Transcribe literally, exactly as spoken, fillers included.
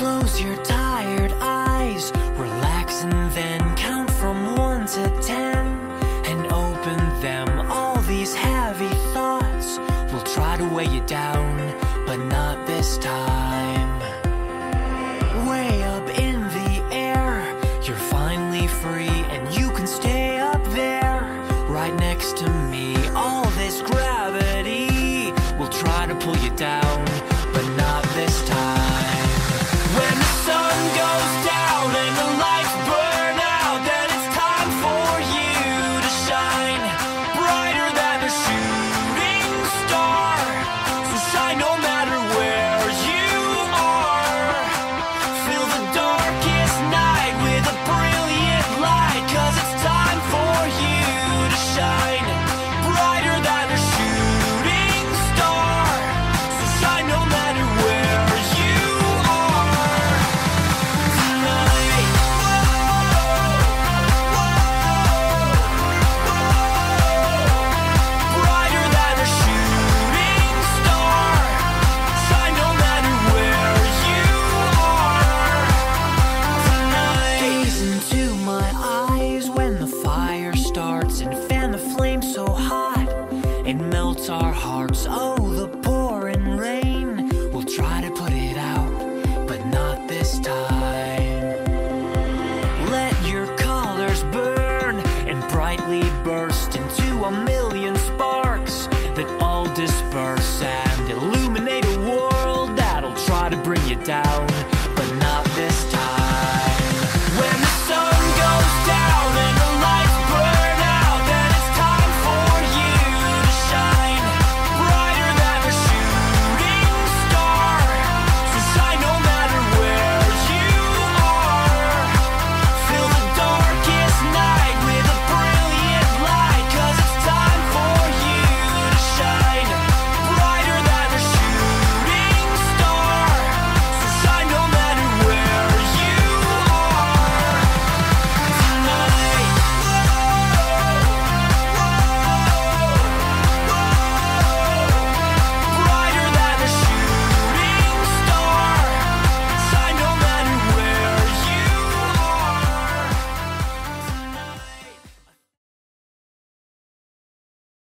Close your tired eyes, relax and then count from one to ten, and open them. All these heavy thoughts will try to weigh you down, but not this time. Way up in the air, you're finally free, and you can stay up there, right next to me. All this gravity will try to pull you down, but not this time. When the sun goes down and the lights burn out, then it's time for you to shine brighter than a shooting star. So shine no matter where you are. Fill the darkest night with a brilliant light, 'cause it's time for you to shine brighter than a shooting star. So shine no matter where you are tonight. Brighter than a shooting star. Shine no matter where you are tonight. Gaze into my eyes when the fire starts, and fan the flame so hot it melts our hearts. Oh, the pouring rain will try to put it out, but not this time. Let your colors burn and brightly burst into a million sparks that all disperse and illuminate a world that'll try to bring you down,